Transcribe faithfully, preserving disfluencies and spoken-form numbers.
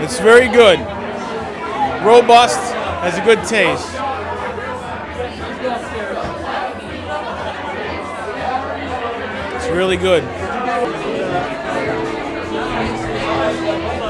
It's very good. Robust, has a good taste. It's really good.